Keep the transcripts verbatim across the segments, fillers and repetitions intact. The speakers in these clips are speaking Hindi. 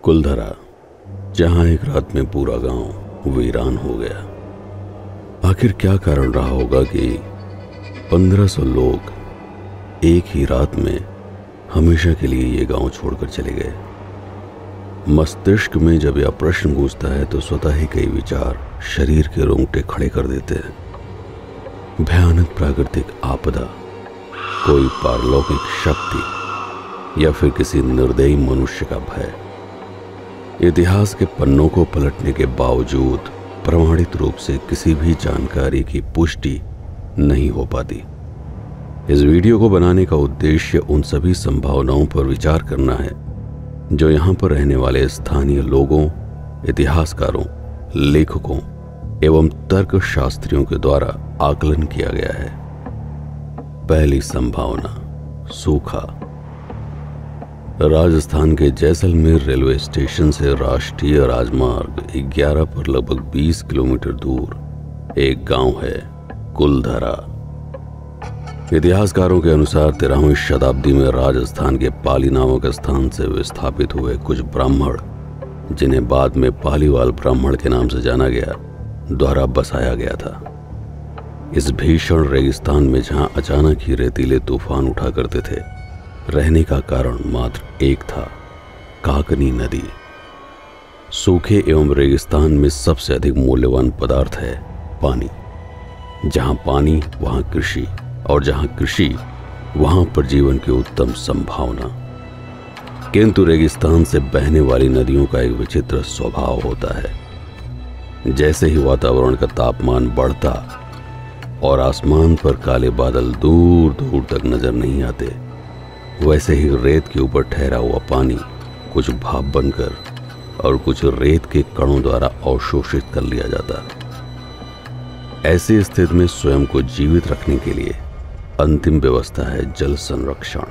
कुलधरा, जहां एक रात में पूरा गांव वीरान हो गया। आखिर क्या कारण रहा होगा कि पंद्रह सौ लोग एक ही रात में हमेशा के लिए ये गांव छोड़कर चले गए। मस्तिष्क में जब यह प्रश्न गूंजता है तो स्वतः ही कई विचार शरीर के रोंगटे खड़े कर देते हैं। भयानक प्राकृतिक आपदा, कोई पारलौकिक शक्ति, या फिर किसी निर्दयी मनुष्य का भय। इतिहास के पन्नों को पलटने के बावजूद प्रमाणित रूप से किसी भी जानकारी की पुष्टि नहीं हो पाती। इस वीडियो को बनाने का उद्देश्य उन सभी संभावनाओं पर विचार करना है जो यहाँ पर रहने वाले स्थानीय लोगों, इतिहासकारों, लेखकों एवं तर्कशास्त्रियों के द्वारा आकलन किया गया है। पहली संभावना, सूखा। राजस्थान के जैसलमेर रेलवे स्टेशन से राष्ट्रीय राजमार्ग ग्यारह पर लगभग बीस किलोमीटर दूर एक गांव है, कुलधरा। इतिहासकारों के अनुसार तेरहवीं शताब्दी में राजस्थान के पाली नामक स्थान से विस्थापित हुए कुछ ब्राह्मण, जिन्हें बाद में पालीवाल ब्राह्मण के नाम से जाना गया, द्वारा बसाया गया था। इस भीषण रेगिस्तान में जहां अचानक ही रेतीले तूफान उठा करते थे, रहने का कारण मात्र एक था, काकनी नदी। सूखे एवं रेगिस्तान में सबसे अधिक मूल्यवान पदार्थ है पानी। जहां पानी वहां कृषि, और जहां कृषि वहां पर जीवन की उत्तम संभावना। किंतु रेगिस्तान से बहने वाली नदियों का एक विचित्र स्वभाव होता है। जैसे ही वातावरण का तापमान बढ़ता और आसमान पर काले बादल दूर दूर तक नजर नहीं आते, वैसे ही रेत के ऊपर ठहरा हुआ पानी कुछ भाप बनकर और कुछ रेत के कणों द्वारा अवशोषित कर लिया जाता। ऐसी स्थिति में स्वयं को जीवित रखने के लिए अंतिम व्यवस्था है जल संरक्षण,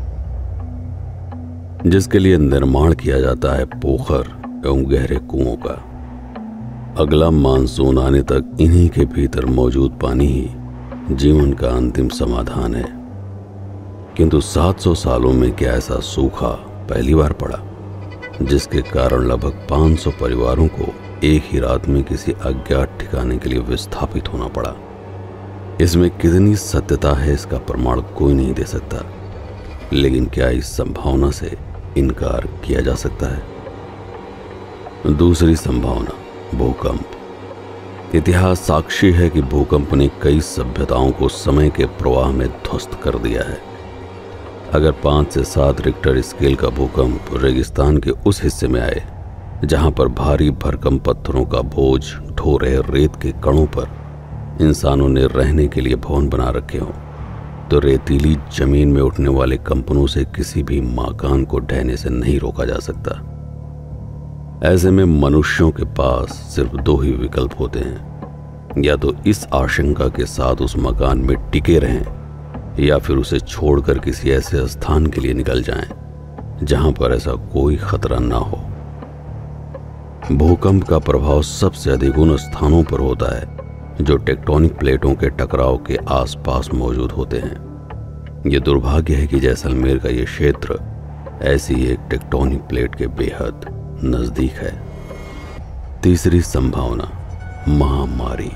जिसके लिए निर्माण किया जाता है पोखर एवं गहरे कुओं का। अगला मानसून आने तक इन्हीं के भीतर मौजूद पानी ही जीवन का अंतिम समाधान है। किंतु सात सौ सालों में क्या ऐसा सूखा पहली बार पड़ा, जिसके कारण लगभग पाँच सौ परिवारों को एक ही रात में किसी अज्ञात ठिकाने के लिए विस्थापित होना पड़ा। इसमें कितनी सत्यता है इसका प्रमाण कोई नहीं दे सकता, लेकिन क्या इस संभावना से इनकार किया जा सकता है? दूसरी संभावना, भूकंप। इतिहास साक्षी है कि भूकंप ने कई सभ्यताओं को समय के प्रवाह में ध्वस्त कर दिया है। अगर पांच से सात रिक्टर स्केल का भूकंप रेगिस्तान के उस हिस्से में आए जहां पर भारी भरकम पत्थरों का बोझ ढो रहे रेत के कणों पर इंसानों ने रहने के लिए भवन बना रखे हों, तो रेतीली जमीन में उठने वाले कंपनों से किसी भी मकान को ढहने से नहीं रोका जा सकता। ऐसे में मनुष्यों के पास सिर्फ दो ही विकल्प होते हैं, या तो इस आशंका के साथ उस मकान में टिके रहें, या फिर उसे छोड़कर किसी ऐसे स्थान के लिए निकल जाएं जहां पर ऐसा कोई खतरा ना हो। भूकंप का प्रभाव सबसे अधिक उन स्थानों पर होता है जो टेक्टोनिक प्लेटों के टकराव के आसपास मौजूद होते हैं। ये दुर्भाग्य है कि जैसलमेर का ये क्षेत्र ऐसी एक टेक्टोनिक प्लेट के बेहद नजदीक है। तीसरी संभावना, महामारी।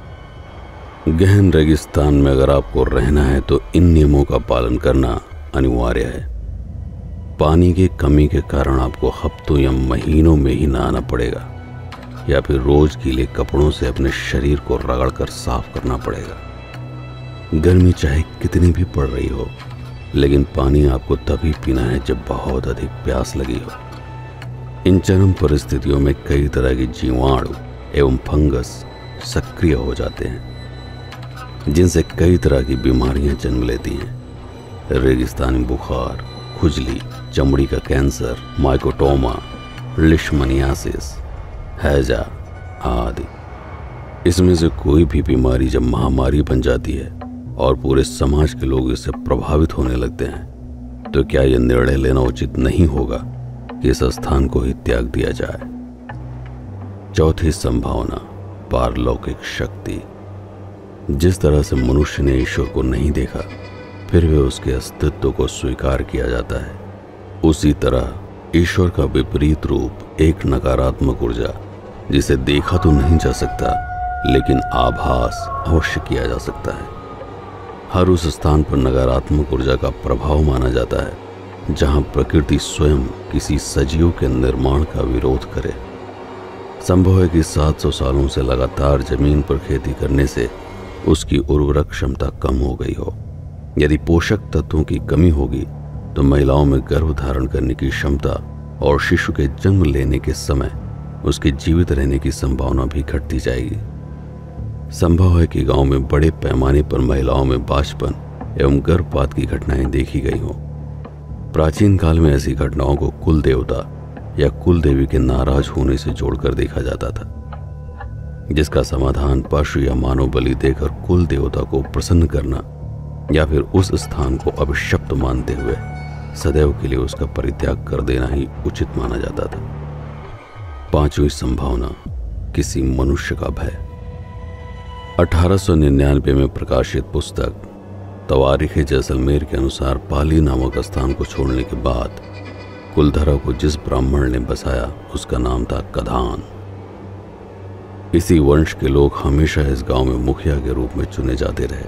गहन रेगिस्तान में अगर आपको रहना है तो इन नियमों का पालन करना अनिवार्य है। पानी की कमी के कारण आपको हफ्तों या महीनों में ही नहाना पड़ेगा, या फिर रोज गीले कपड़ों से अपने शरीर को रगड़कर साफ करना पड़ेगा। गर्मी चाहे कितनी भी पड़ रही हो, लेकिन पानी आपको तभी पीना है जब बहुत अधिक प्यास लगी हो। इन चरम परिस्थितियों में कई तरह के जीवाणु एवं फंगस सक्रिय हो जाते हैं, जिनसे कई तरह की बीमारियां जन्म लेती हैं। रेगिस्तानी बुखार, खुजली, चमड़ी का कैंसर, माइकोटोमा, लिशमनियासिस, हैजा आदि। इसमें से कोई भी बीमारी जब महामारी बन जाती है और पूरे समाज के लोग इससे प्रभावित होने लगते हैं, तो क्या यह निर्णय लेना उचित नहीं होगा कि इस स्थान को ही त्याग दिया जाए? चौथी संभावना, पारलौकिक शक्ति। जिस तरह से मनुष्य ने ईश्वर को नहीं देखा, फिर भी उसके अस्तित्व को स्वीकार किया जाता है, उसी तरह ईश्वर का विपरीत रूप एक नकारात्मक ऊर्जा, जिसे देखा तो नहीं जा सकता लेकिन आभास अवश्य किया जा सकता है। हर उस स्थान पर नकारात्मक ऊर्जा का प्रभाव माना जाता है जहां प्रकृति स्वयं किसी सजीव के निर्माण का विरोध करे। संभव है कि सात सौ सालों से लगातार जमीन पर खेती करने से उसकी उर्वरक क्षमता कम हो गई हो। यदि पोषक तत्वों की कमी होगी तो महिलाओं में गर्भ धारण करने की क्षमता और शिशु के जन्म लेने के समय उसके जीवित रहने की संभावना भी घटती जाएगी। संभव है कि गांव में बड़े पैमाने पर महिलाओं में बांझपन एवं गर्भपात की घटनाएं देखी गई हों। प्राचीन काल में ऐसी घटनाओं को कुल देवता या कुल देवी के नाराज होने से जोड़कर देखा जाता था, जिसका समाधान पशु या मानव बलि देकर कुल देवता को प्रसन्न करना या फिर उस स्थान को अभिशप्त मानते हुए सदैव के लिए उसका परित्याग कर देना ही उचित माना जाता था। पांचवी संभावना, किसी मनुष्य का भय। अठारह सौ निन्यानवे में प्रकाशित पुस्तक तवारीख जैसलमेर के अनुसार पाली नामक स्थान को छोड़ने के बाद कुलधरा को जिस ब्राह्मण ने बसाया उसका नाम था कधान। इसी वंश के लोग हमेशा इस गांव में मुखिया के रूप में चुने जाते रहे।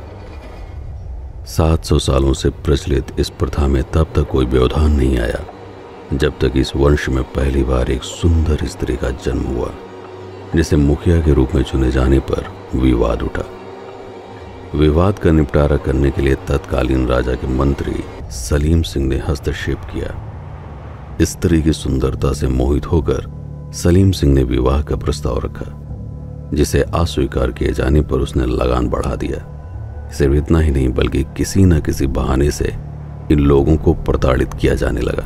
सात सौ सालों से प्रचलित इस प्रथा में तब तक कोई व्यवधान नहीं आया जब तक इस वंश में पहली बार एक सुंदर स्त्री का जन्म हुआ, जिसे मुखिया के रूप में चुने जाने पर विवाद उठा। विवाद का निपटारा करने के लिए तत्कालीन राजा के मंत्री सलीम सिंह ने हस्तक्षेप किया। स्त्री की सुंदरता से मोहित होकर सलीम सिंह ने विवाह का प्रस्ताव रखा, जिसे अस्वीकार किए जाने पर उसने लगान बढ़ा दिया। सिर्फ इतना ही नहीं बल्कि किसी न किसी बहाने से इन लोगों को प्रताड़ित किया जाने लगा।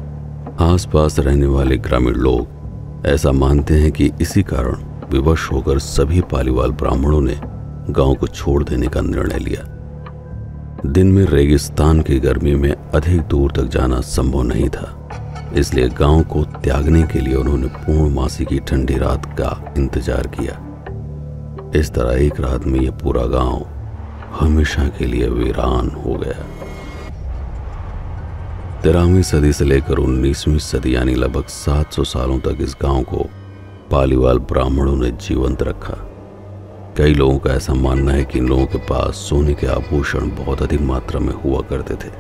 आसपास रहने वाले ग्रामीण लोग ऐसा मानते हैं कि इसी कारण विवश होकर सभी पालीवाल ब्राह्मणों ने गांव को छोड़ देने का निर्णय लिया। दिन में रेगिस्तान की गर्मी में अधिक दूर तक जाना संभव नहीं था, इसलिए गांव को त्यागने के लिए उन्होंने पूर्णमासी की ठंडी रात का इंतजार किया। इस तरह एक रात में यह पूरा गांव हमेशा के लिए वीरान हो गया। तेरहवीं सदी से लेकर उन्नीसवीं सदी यानी लगभग सात सौ सालों तक इस गांव को पालीवाल ब्राह्मणों ने जीवंत रखा। कई लोगों का ऐसा मानना है कि इन लोगों के पास सोने के आभूषण बहुत अधिक मात्रा में हुआ करते थे।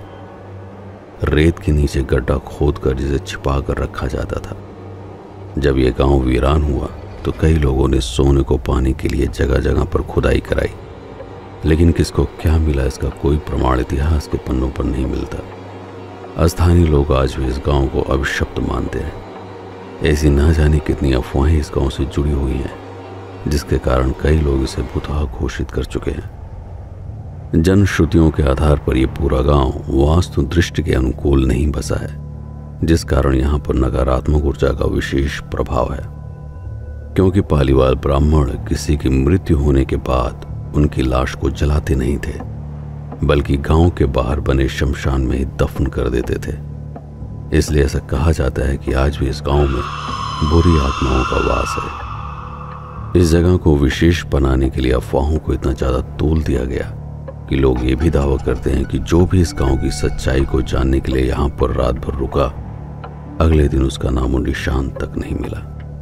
रेत के नीचे गड्ढा खोदकर जिसे छिपा कर रखा जाता था। जब यह गांव वीरान हुआ तो कई लोगों ने सोने को पाने के लिए जगह जगह पर खुदाई कराई, लेकिन किसको क्या मिला इसका कोई प्रमाण इतिहास के पन्नों पर नहीं मिलता। स्थानीय लोग आज भी इस गांव को अभिशप्त मानते हैं। ऐसी ना जाने कितनी अफवाहें इस गांव से जुड़ी हुई हैं, जिसके कारण कई लोग इसे भूतहा घोषित कर चुके हैं। जनश्रुतियों के आधार पर यह पूरा गांव वास्तु दृष्टि के अनुकूल नहीं बसा है, जिस कारण यहां पर नकारात्मक ऊर्जा का विशेष प्रभाव है। क्योंकि पालीवाल ब्राह्मण किसी की मृत्यु होने के बाद उनकी लाश को जलाते नहीं थे, बल्कि गांव के बाहर बने शमशान में ही दफन कर देते थे। इसलिए ऐसा कहा जाता है कि आज भी इस गांव में बुरी आत्माओं का वास है। इस जगह को विशेष बनाने के लिए अफवाहों को इतना ज्यादा तोल दिया गया कि लोग ये भी दावा करते हैं कि जो भी इस गांव की सच्चाई को जानने के लिए यहाँ पर रात भर रुका, अगले दिन उसका नामो निशान तक नहीं मिला।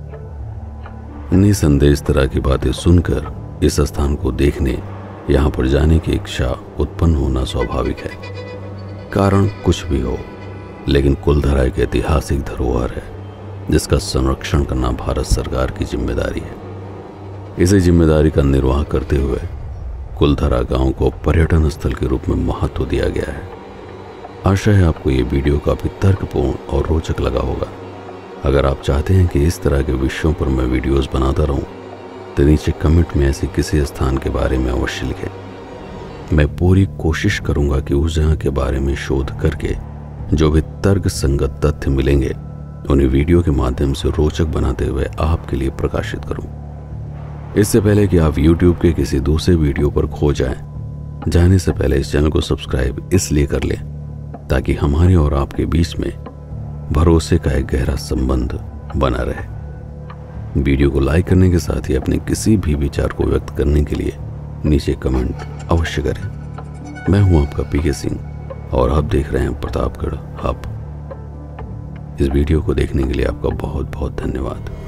निसंदेह इस तरह की बातें सुनकर इस स्थान को देखने, यहाँ पर जाने की इच्छा उत्पन्न होना स्वाभाविक है। कारण कुछ भी हो, लेकिन कुलधरा एक ऐतिहासिक धरोहर है जिसका संरक्षण करना भारत सरकार की जिम्मेदारी है। इसी जिम्मेदारी का निर्वाह करते हुए कुलधरा गांव को पर्यटन स्थल के रूप में महत्व दिया गया है। आशा है आपको ये वीडियो काफी तर्कपूर्ण और रोचक लगा होगा। अगर आप चाहते हैं कि इस तरह के विषयों पर मैं वीडियोस बनाता रहूं, तो नीचे कमेंट में ऐसे किसी स्थान के बारे में अवश्य लिखें। मैं पूरी कोशिश करूंगा कि उस जगह के बारे में शोध करके जो भी तर्क संगत तथ्य मिलेंगे उन्हें वीडियो के माध्यम से रोचक बनाते हुए आपके लिए प्रकाशित करूं। इससे पहले कि आप यूट्यूब के किसी दूसरे वीडियो पर खो जाएं, जाने से पहले इस चैनल को सब्सक्राइब इसलिए कर लें ताकि हमारे और आपके बीच में भरोसे का एक गहरा संबंध बना रहे। वीडियो को लाइक करने के साथ ही अपने किसी भी विचार को व्यक्त करने के लिए नीचे कमेंट अवश्य करें। मैं हूं आपका पीके सिंह और आप देख रहे हैं प्रतापगढ़ हब। इस वीडियो को देखने के लिए आपका बहुत बहुत धन्यवाद।